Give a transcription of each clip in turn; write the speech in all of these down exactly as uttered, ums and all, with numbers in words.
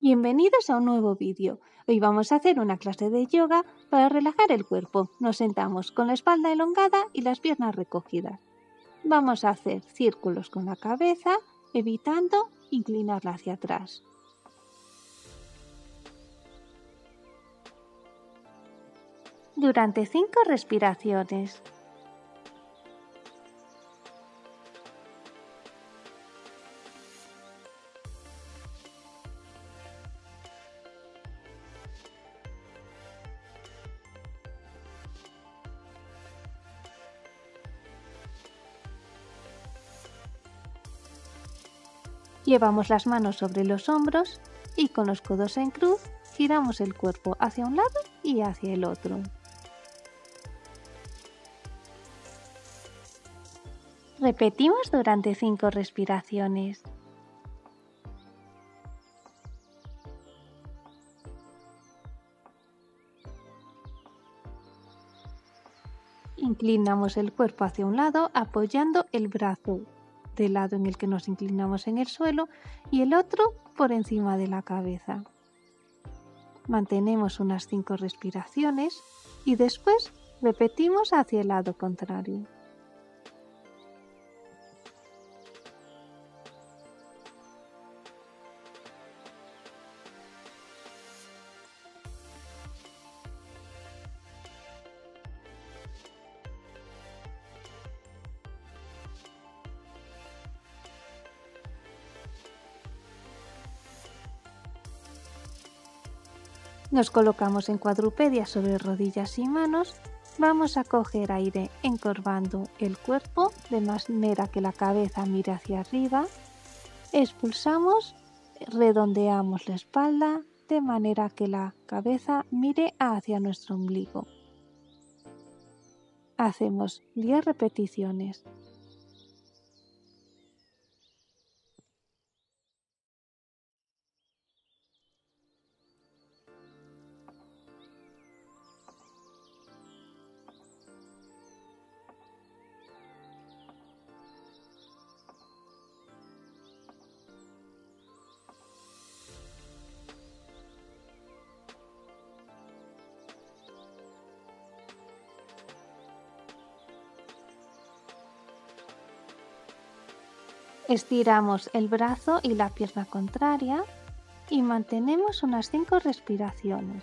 Bienvenidos a un nuevo vídeo. Hoy vamos a hacer una clase de yoga para relajar el cuerpo. Nos sentamos con la espalda elongada y las piernas recogidas. Vamos a hacer círculos con la cabeza, evitando inclinarla hacia atrás. Durante cinco respiraciones. Llevamos las manos sobre los hombros y con los codos en cruz giramos el cuerpo hacia un lado y hacia el otro. Repetimos durante cinco respiraciones. Inclinamos el cuerpo hacia un lado apoyando el brazo del lado en el que nos inclinamos en el suelo y el otro por encima de la cabeza. Mantenemos unas cinco respiraciones y después repetimos hacia el lado contrario. Nos colocamos en cuadrupedia sobre rodillas y manos. Vamos a coger aire encorvando el cuerpo de manera que la cabeza mire hacia arriba. Expulsamos, redondeamos la espalda de manera que la cabeza mire hacia nuestro ombligo. Hacemos diez repeticiones. Estiramos el brazo y la pierna contraria y mantenemos unas cinco respiraciones.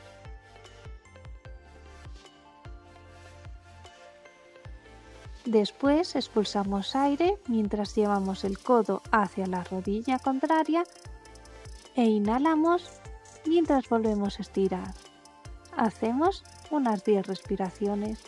Después expulsamos aire mientras llevamos el codo hacia la rodilla contraria e inhalamos mientras volvemos a estirar. Hacemos unas diez respiraciones.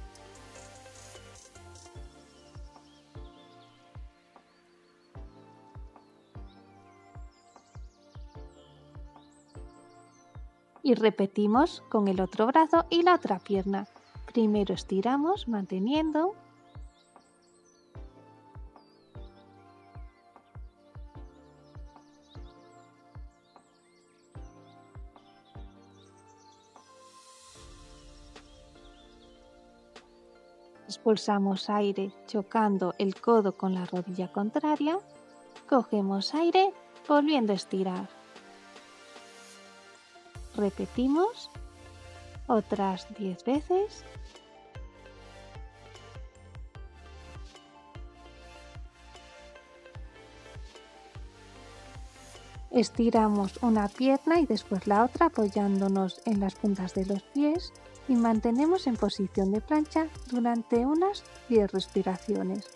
Y repetimos con el otro brazo y la otra pierna. Primero estiramos manteniendo. Expulsamos aire chocando el codo con la rodilla contraria. Cogemos aire volviendo a estirar. Repetimos otras diez veces. Estiramos una pierna y después la otra apoyándonos en las puntas de los pies y mantenemos en posición de plancha durante unas diez respiraciones.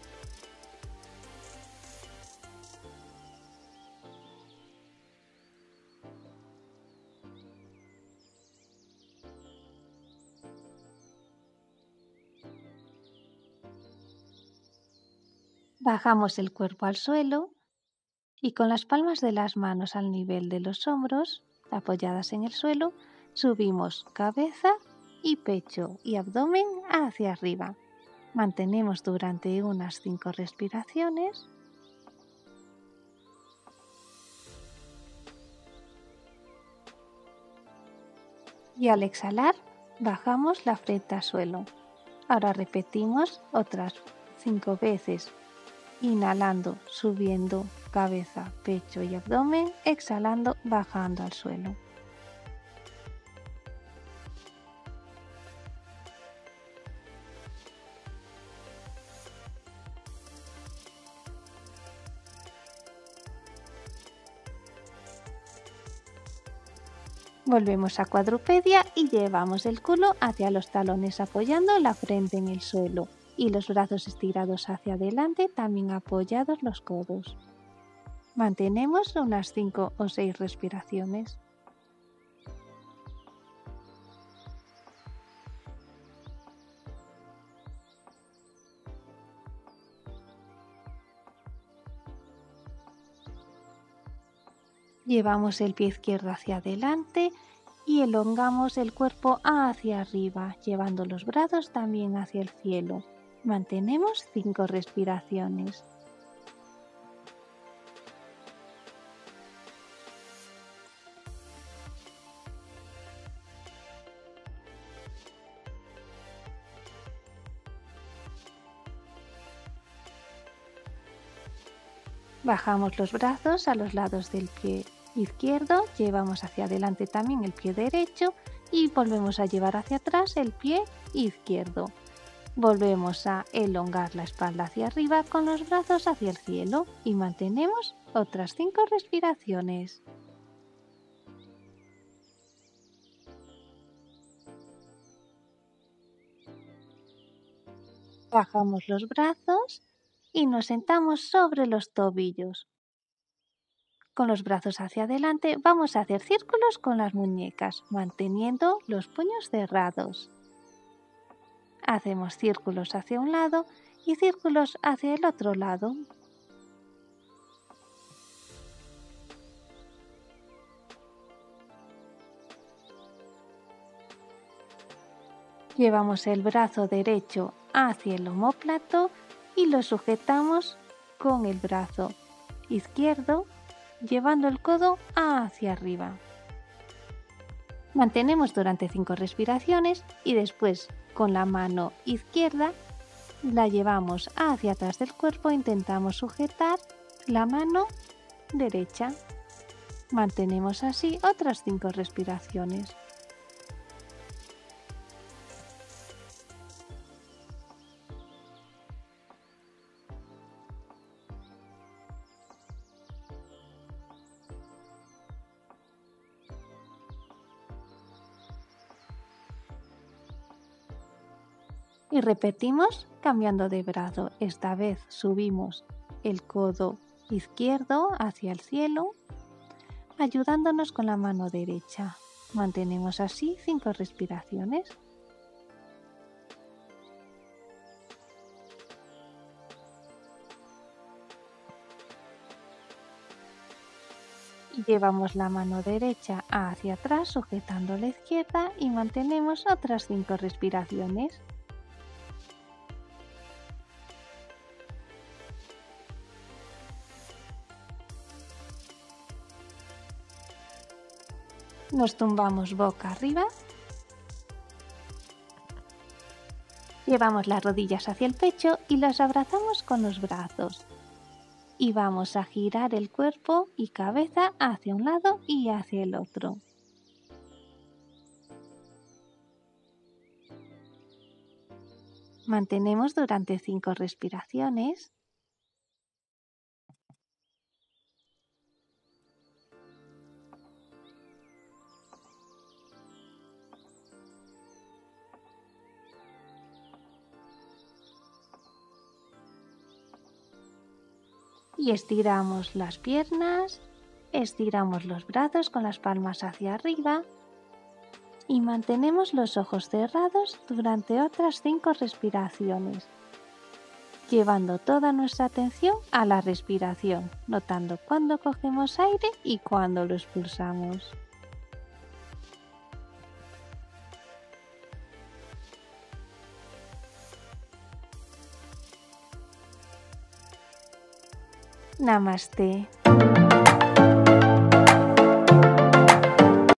Bajamos el cuerpo al suelo y con las palmas de las manos al nivel de los hombros, apoyadas en el suelo, subimos cabeza y pecho y abdomen hacia arriba. Mantenemos durante unas cinco respiraciones. Y al exhalar, bajamos la frente al suelo. Ahora repetimos otras cinco veces. Inhalando, subiendo cabeza, pecho y abdomen, exhalando, bajando al suelo. Volvemos a cuadrupedia y llevamos el culo hacia los talones apoyando la frente en el suelo y los brazos estirados hacia adelante, también apoyados los codos. Mantenemos unas cinco o seis respiraciones. Llevamos el pie izquierdo hacia adelante y elongamos el cuerpo hacia arriba, llevando los brazos también hacia el cielo. Mantenemos cinco respiraciones. Bajamos los brazos a los lados del pie izquierdo, llevamos hacia adelante también el pie derecho y volvemos a llevar hacia atrás el pie izquierdo. Volvemos a elongar la espalda hacia arriba con los brazos hacia el cielo y mantenemos otras cinco respiraciones. Bajamos los brazos y nos sentamos sobre los tobillos. Con los brazos hacia adelante vamos a hacer círculos con las muñecas, manteniendo los puños cerrados. Hacemos círculos hacia un lado y círculos hacia el otro lado. Llevamos el brazo derecho hacia el omóplato y lo sujetamos con el brazo izquierdo, llevando el codo hacia arriba. Mantenemos durante cinco respiraciones y después con la mano izquierda la llevamos hacia atrás del cuerpo e intentamos sujetar la mano derecha. Mantenemos así otras cinco respiraciones. Y repetimos cambiando de brazo. Esta vez subimos el codo izquierdo hacia el cielo, ayudándonos con la mano derecha. Mantenemos así cinco respiraciones. Y llevamos la mano derecha hacia atrás sujetando la izquierda y mantenemos otras cinco respiraciones. Nos tumbamos boca arriba, llevamos las rodillas hacia el pecho y las abrazamos con los brazos. Y vamos a girar el cuerpo y cabeza hacia un lado y hacia el otro. Mantenemos durante cinco respiraciones. Y estiramos las piernas, estiramos los brazos con las palmas hacia arriba y mantenemos los ojos cerrados durante otras cinco respiraciones, llevando toda nuestra atención a la respiración, notando cuándo cogemos aire y cuándo lo expulsamos. Namaste.